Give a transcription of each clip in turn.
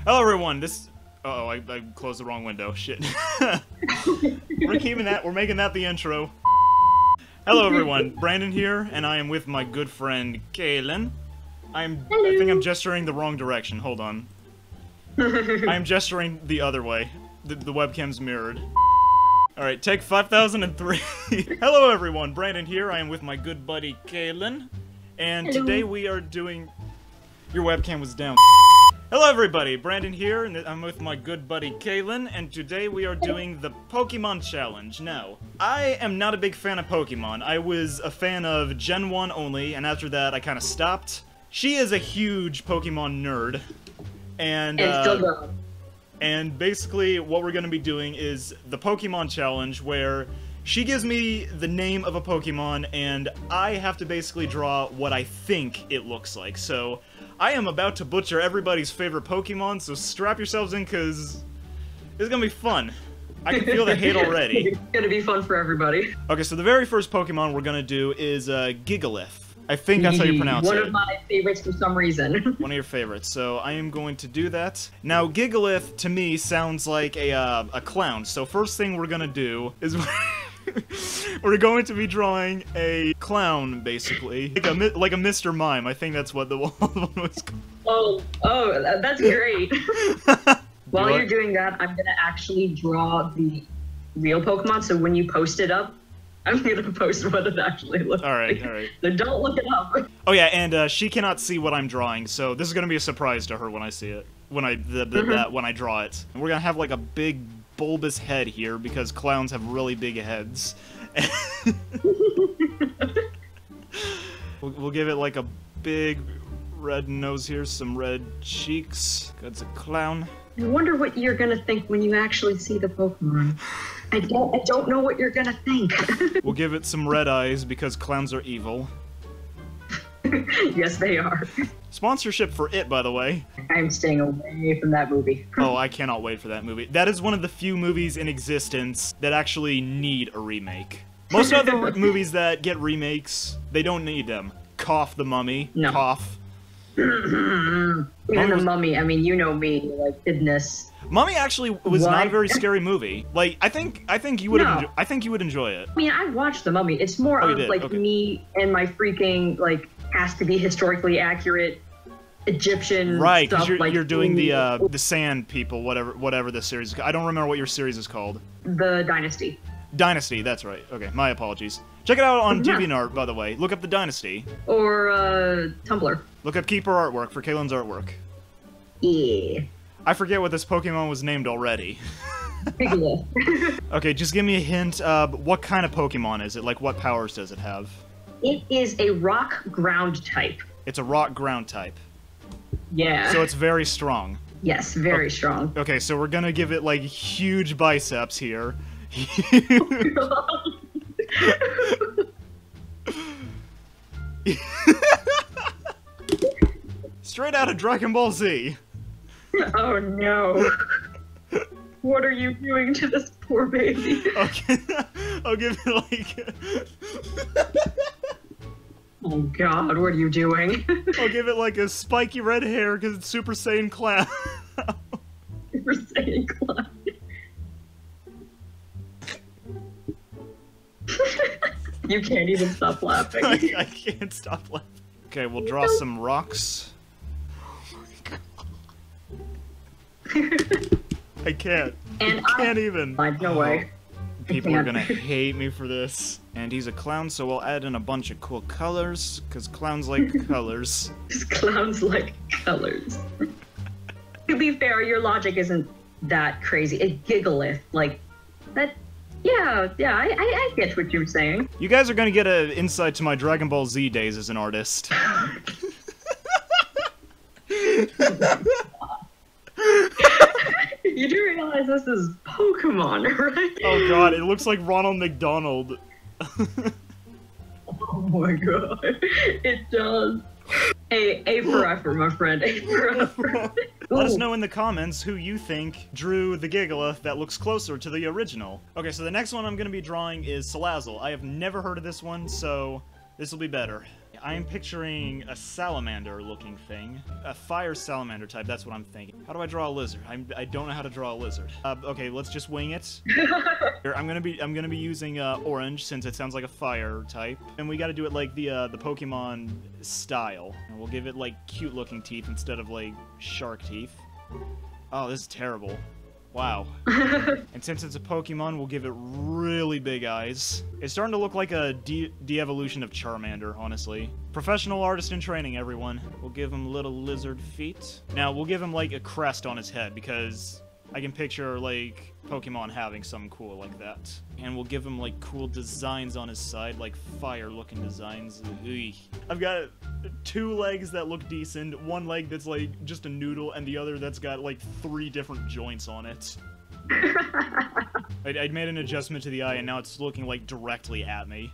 Hello everyone, Uh-oh, I closed the wrong window, shit. We're keeping that, we're making that the intro. Hello everyone, Brandon here, and I am with my good friend, Kaylin. I think I'm gesturing the wrong direction, hold on. I am gesturing the other way. The webcam's mirrored. Alright, take 5003. Hello everyone, Brandon here, I am with my good buddy, Kaylin. And today we are doing... Your webcam was down. Hello everybody, Brandon here, and I'm with my good buddy Kaylin, and today we are doing the Pokemon Challenge. Now, I am not a big fan of Pokemon. I was a fan of Gen 1 only, and after that I kind of stopped. She is a huge Pokemon nerd, and still going. And basically what we're going to be doing is the Pokemon Challenge, where she gives me the name of a Pokemon, and I have to basically draw what I think it looks like. So, I am about to butcher everybody's favorite Pokemon, so strap yourselves in, because it's gonna be fun. I can feel the hate already. It's gonna be fun for everybody. Okay, so the very first Pokemon we're gonna do is Gigalith. I think that's how you pronounce it. One of my favorites for some reason. One of your favorites, so I am going to do that. Now, Gigalith, to me, sounds like a clown, so first thing we're gonna do is... We're going to be drawing a clown, basically. Like a Mr. Mime. I think that's what the one was called. Oh, that's great. While you're doing that, I'm gonna actually draw the real Pokemon, so when you post it up, I'm gonna post what it actually looks like. Alright. So don't look it up. Oh yeah, and she cannot see what I'm drawing, so this is gonna be a surprise to her when I see it. When I draw it. And we're gonna have like a big bulbous head here, because clowns have really big heads. we'll give it like a big red nose here, some red cheeks. That's a clown. I wonder what you're gonna think when you actually see the Pokemon. I don't know what you're gonna think. We'll give it some red eyes, because clowns are evil. Yes, they are. Sponsorship for it, by the way. I'm staying away from that movie. Oh, I cannot wait for that movie. That is one of the few movies in existence that actually need a remake. Most other movies that get remakes, they don't need them. Cough, The Mummy. No. Cough. Even The Mummy, I mean, you know me, like, goodness. Mummy actually was not a very scary movie. Like, I think you would enjoy it. I mean, I watched The Mummy. It's more of like me and my freaking like has to be historically accurate Egyptian right, stuff. Right, because you're doing the Sand People, whatever the series is. I don't remember what your series is called. The Dynasty. Dynasty, that's right. Okay, my apologies. Check it out on DeviantArt, by the way. Look up the Dynasty. Or Tumblr. Look up Keeper Artwork for Kaylin's artwork. Yeah. I forget what this Pokemon was named already. Gigalith. Okay, just give me a hint. What kind of Pokemon is it? Like, what powers does it have? It is a rock ground type. It's a rock ground type. Yeah. So it's very strong. Yes, very strong. Okay, so we're gonna give it, like, huge biceps here. Straight out of Dragon Ball Z. Oh no. What are you doing to this poor baby? Okay, I'll give it like... Oh god, what are you doing? I'll give it like a spiky red hair because it's Super Saiyan Clown. Super Saiyan Clown. You can't even stop laughing. I can't stop laughing. Okay, we'll draw some rocks. I can't. I can't even. No way. People are gonna hate me for this. And he's a clown, so we'll add in a bunch of cool colors, because clowns like colors. Clowns like colors. To be fair, your logic isn't that crazy. It's Gigalith, like, that... Yeah, I get what you're saying. You guys are gonna get an insight to my Dragon Ball Z days as an artist. You do realize this is Pokemon, right? Oh god, it looks like Ronald McDonald. Oh my god, it does. A for effort, my friend. A for effort. Let us know in the comments who you think drew the Gigalith that looks closer to the original. Okay, so the next one I'm going to be drawing is Salazzle. I have never heard of this one, so this will be better. I'm picturing a salamander-looking thing. A fire salamander type, that's what I'm thinking. How do I draw a lizard? I don't know how to draw a lizard. Okay, let's just wing it. Here, I'm gonna be using orange, since it sounds like a fire type. And we gotta do it like the Pokemon style. And we'll give it, like, cute-looking teeth instead of, like, shark teeth. Oh, this is terrible. Wow. And since it's a Pokemon, we'll give it really big eyes. It's starting to look like a de-evolution of Charmander, honestly. Professional artist in training, everyone. We'll give him little lizard feet. Now, we'll give him, like, a crest on his head, because I can picture, like, Pokemon having something cool like that. And we'll give him, like, cool designs on his side, like fire-looking designs. Ugh. I've got 2 legs that look decent, 1 leg that's, like, just a noodle, and the other that's got, like, 3 different joints on it. I'd made an adjustment to the eye, and now it's looking, like, directly at me.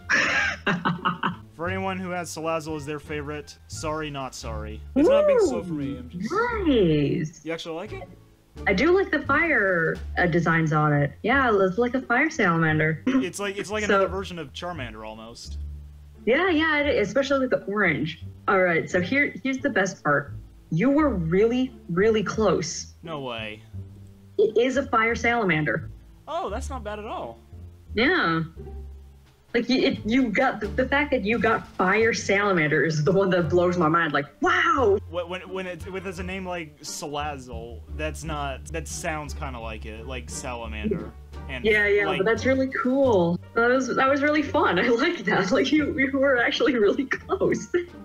For anyone who has Salazzle as their favorite, sorry, not sorry. It's not being slow for me. I'm just... Nice! You actually like it? I do like the fire designs on it. Yeah, it's like a fire salamander. It's like another version of Charmander, almost. Yeah, it is, especially with the orange. Alright, so here's the best part. You were really, really close. No way. It is a fire salamander. Oh, that's not bad at all. Yeah. Like, you got, the fact that you got fire salamander is the one that blows my mind, like, wow! When it's a name like Salazzle, that sounds kind of like it, like salamander. And yeah, like, but that's really cool. That was really fun, I like that, like, you were actually really close.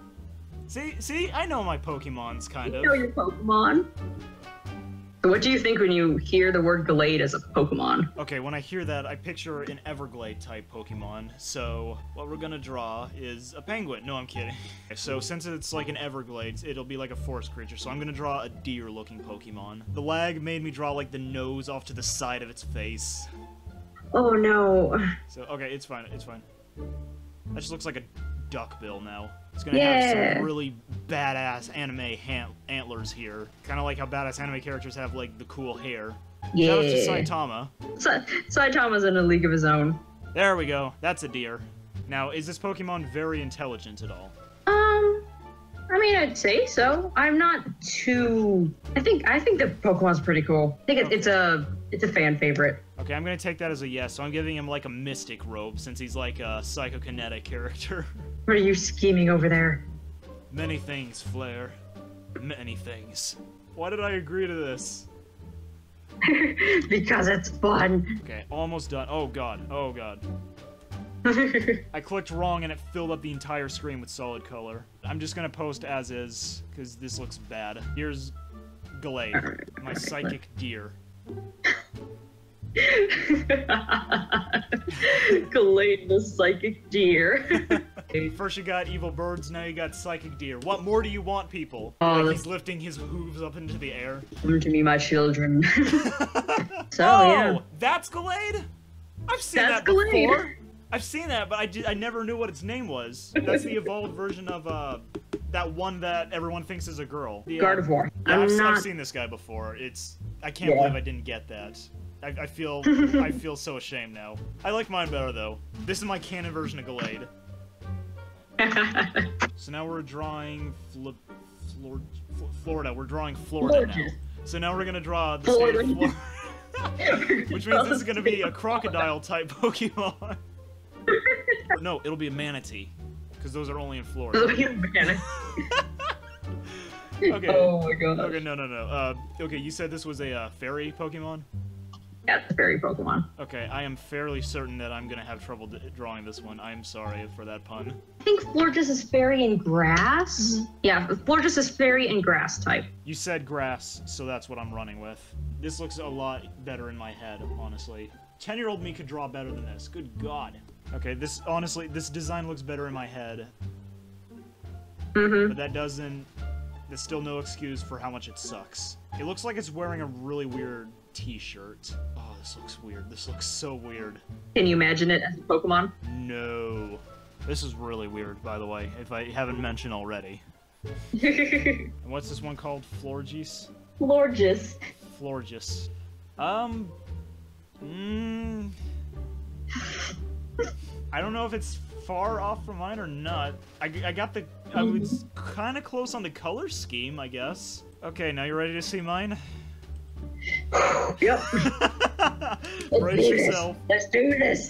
See, I know my Pokemons, kind of. You know your Pokemon. So what do you think when you hear the word Glade as a Pokemon? Okay, when I hear that, I picture an Everglade-type Pokemon, so what we're gonna draw is a penguin. No, I'm kidding. So since it's like an Everglades, it'll be like a forest creature, so I'm gonna draw a deer-looking Pokemon. The lag made me draw like the nose off to the side of its face. Oh no. So, okay, it's fine, That just looks like a duckbill now. It's gonna have some really badass anime antlers here. Kind of like how badass anime characters have, like, the cool hair. Yeah. Shout out to Saitama. Saitama's in a league of his own. There we go. That's a deer. Now, is this Pokemon very intelligent at all? I mean, I'd say so. I'm not too... I think the Pokemon's pretty cool. I think it's a fan favorite. Okay, I'm gonna take that as a yes, so I'm giving him, like, a mystic robe, since he's, like, a psychokinetic character. What are you scheming over there? Many things, Flare. Many things. Why did I agree to this? Because it's fun. Okay, almost done. Oh god, oh god. I clicked wrong and it filled up the entire screen with solid color. I'm just gonna post as is, because this looks bad. Here's Glade, my psychic deer. Glade the psychic deer. First you got evil birds, now you got psychic deer. What more do you want, people? Oh, like he's lifting his hooves up into the air. Come to me, my children. Yeah. That's Glade? I've seen that before. Glade. I've seen that, but I never knew what its name was. That's the evolved version of that one that everyone thinks is a girl. Gardevoir. Yeah, I've seen this guy before. I can't believe I didn't get that. I feel so ashamed now. I like mine better though. This is my canon version of Glade. So now we're drawing Florida. We're drawing Florida now. So now we're gonna draw the state of Florida. Which means this is gonna be a crocodile type Pokemon. No, it'll be a manatee. Because those are only in Florida. It'll be a manatee. Okay. Oh my god. Okay, no. Okay, you said this was a fairy Pokemon? Yeah, it's a fairy Pokemon. Okay, I am fairly certain that I'm gonna have trouble drawing this one. I'm sorry for that pun. I think Florges is fairy and grass. Mm-hmm. Yeah, Florges is fairy and grass type. You said grass, so that's what I'm running with. This looks a lot better in my head, honestly. 10-year-old me could draw better than this. Good god. Okay, this design looks better in my head. Mm-hmm. But that's still no excuse for how much it sucks. It looks like it's wearing a really weird t-shirt. Oh, this looks weird. This looks so weird. Can you imagine it as a Pokemon? No. This is really weird, by the way, if I haven't mentioned already. And what's this one called? Florges? Florges. Florges. I don't know if it's far off from mine or not. I got the... I was kind of close on the color scheme, I guess. Okay, now you're ready to see mine? Yep. Brace yourself. Let's do this.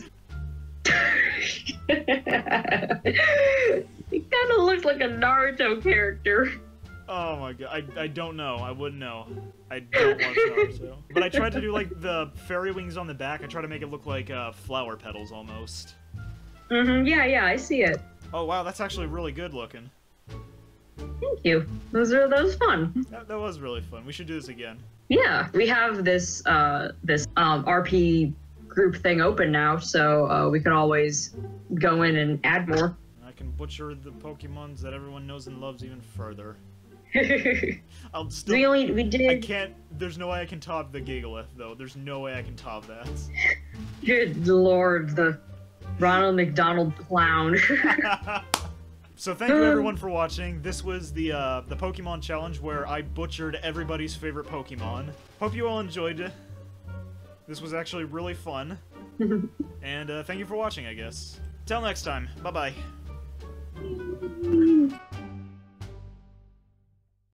It kind of looks like a Naruto character. Oh my god, I don't know. I wouldn't know. I don't watch Naruto. But I tried to do like the fairy wings on the back. I tried to make it look like flower petals almost. Yeah, I see it. Oh wow, that's actually really good looking. Thank you. That was fun. That was really fun. We should do this again. Yeah, we have this RP group thing open now, so we can always go in and add more. I can butcher the Pokemons that everyone knows and loves even further. I'll still. We did. I can't. There's no way I can top the Gigalith, though. There's no way I can top that. Good lord, the Ronald McDonald clown. So thank you everyone for watching. This was the Pokemon challenge where I butchered everybody's favorite Pokemon. Hope you all enjoyed it. This was actually really fun. And thank you for watching, I guess. Till next time. Bye-bye.